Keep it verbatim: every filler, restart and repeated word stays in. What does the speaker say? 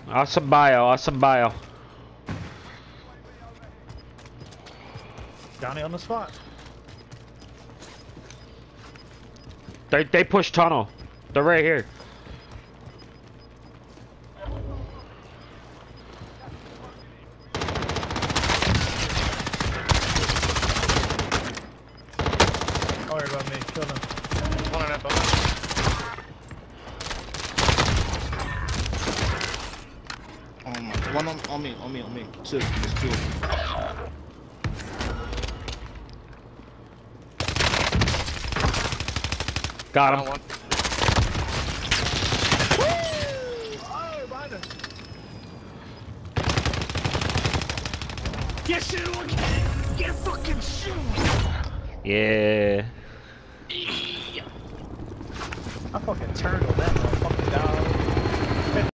Awesome bio, awesome bio. Johnny on the spot. They they push tunnel. They're right here. Don't worry about me. Kill him. One on that building. Um, one on, on me, on me, on me. Two, just two. Got Down him. one. Oh, behind us. Get shit on. Get fucking shit. Yeah. I fucking turned on that motherfucker.